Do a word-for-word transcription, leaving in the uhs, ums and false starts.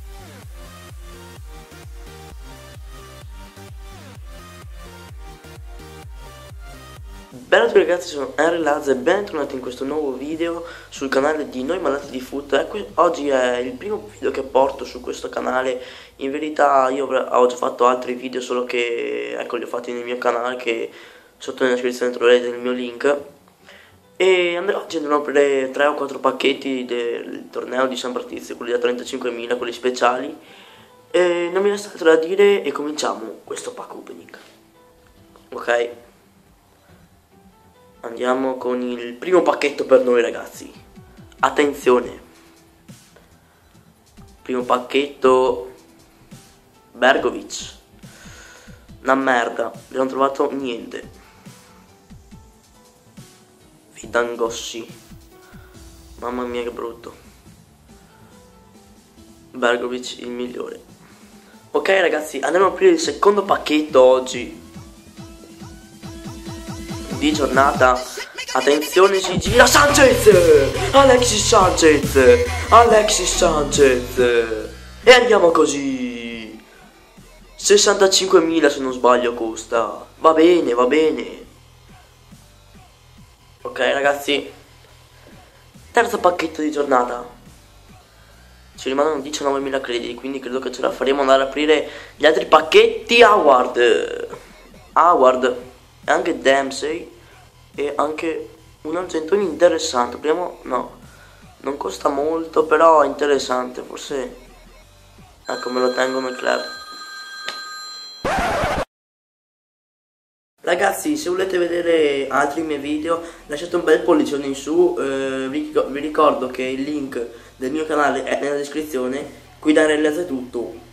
Bella a tutti ragazzi, sono Henry Laz e bentornati in questo nuovo video sul canale di Noi Malati di Foot. Ecco, oggi è il primo video che porto su questo canale. In verità io ho già fatto altri video, solo che ecco li ho fatti nel mio canale, che sotto nella descrizione troverete il mio link. E andrò, oggi andrò a aprire tre o quattro pacchetti del torneo di San Bartizio, quelli da trentacinquemila, quelli speciali. E non mi resta altro da dire e cominciamo questo pack opening. Ok? Andiamo con il primo pacchetto per noi ragazzi. Attenzione. Primo pacchetto Bergovic. Una merda, non abbiamo trovato niente. Vidangossi. Mamma mia che brutto. Bergovic il migliore. Ok ragazzi, andiamo a aprire il secondo pacchetto oggi di giornata. Attenzione, si gira Sanchez, Alexis Sanchez, Alexis Sanchez, e andiamo così. sessantacinquemila se non sbaglio costa. Va bene, va bene. Ok ragazzi, terzo pacchetto di giornata. Ci rimangono diciannovemila crediti, quindi credo che ce la faremo andare ad aprire gli altri pacchetti. Howard, Howard e anche Dempsey. E anche un argentone interessante. Apriamo, no, non costa molto, però è interessante. Forse, ecco, me lo tengo nel club. Ragazzi, se volete vedere altri miei video lasciate un bel pollicione in su. eh, vi, vi ricordo che il link del mio canale è nella descrizione. Qui da Henry Laz è tutto.